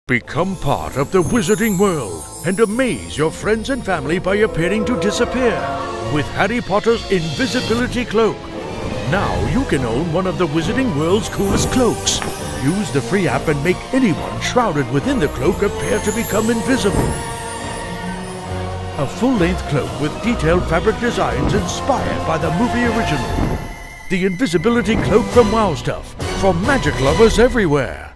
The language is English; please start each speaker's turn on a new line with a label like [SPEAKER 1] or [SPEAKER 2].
[SPEAKER 1] Become part of the wizarding world and amaze your friends and family by appearing to disappear with Harry Potter's Invisibility Cloak. Now you can own one of the wizarding world's coolest cloaks. Use the free app and make anyone shrouded within the cloak appear to become invisible. A full-length cloak with detailed fabric designs inspired by the movie original. The Invisibility Cloak from Wow Stuff, for magic lovers everywhere.